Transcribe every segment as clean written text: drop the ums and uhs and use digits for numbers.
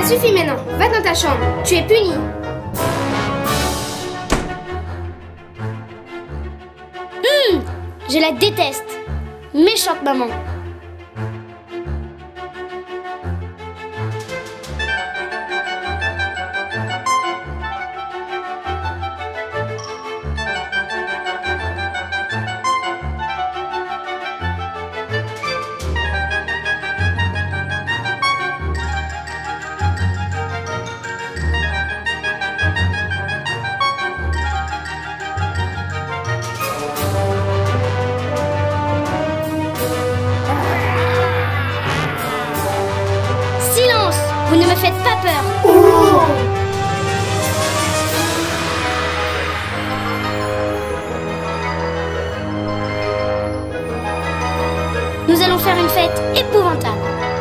Ça suffit maintenant, va dans ta chambre, tu es puni. Je la déteste. Méchante maman. Silence! Vous ne me faites pas peur. Nous allons faire une fête épouvantable.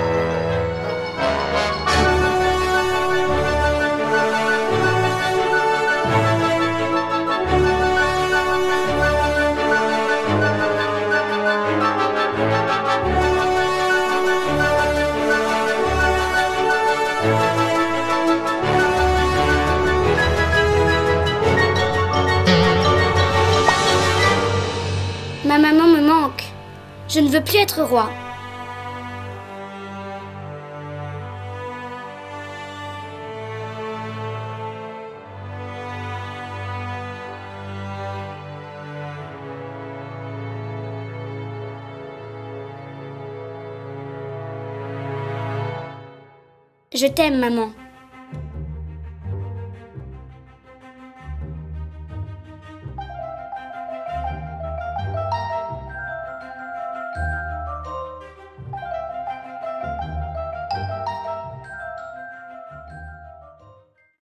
Ma maman me manque. Je ne veux plus être roi. Je t'aime, maman.